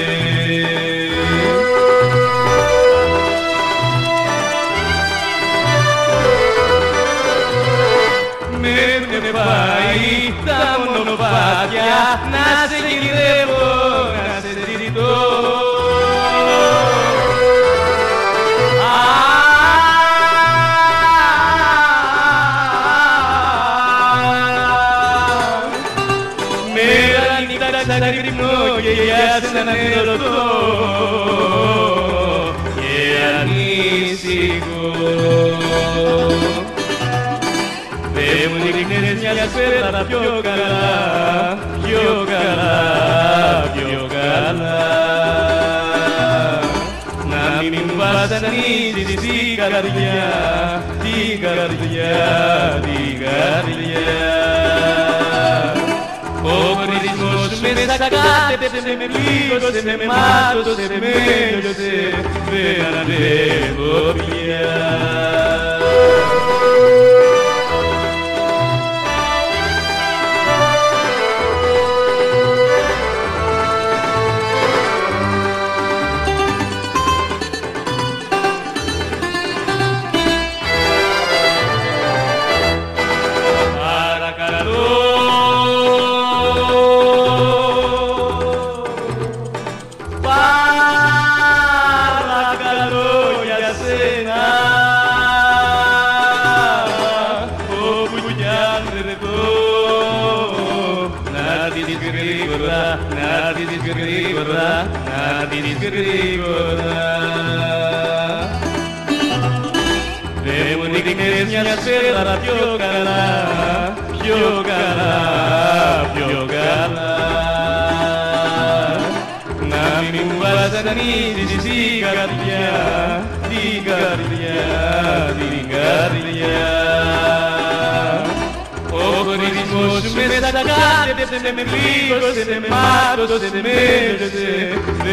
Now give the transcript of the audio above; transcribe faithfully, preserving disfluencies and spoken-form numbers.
Με πάει τα μονοπάτια να σε γυρεύω, να σε ζητώ. Μέρα νύχτα ξαγρυπνώ και για σένα ερωτώ και ανησυχώ. Δε μου δείχνες μια σφαίρα πιο καλά, πιο καλά, πιο καλά. Να μην μου βασανίζεις την καρδιά, την καρδιά, την καρδιά. Ο χρησμός με σακάτεψε, με πλήγωσε, με μάτωσε, με λιώσε, δεν αντέχω πια. Να δεις γρήγορα, να δεις γρήγορα. Δε μου δείχνες μια σφαίρα πιο καλά, πιο καλά, πιο καλά. Να μην μου βασανίζεις την καρδιά, την καρδιά, την καρδιά. Ο χρησμός με σακάτεψε, με πλήγωσε, με μάτωσε, με λιώσε,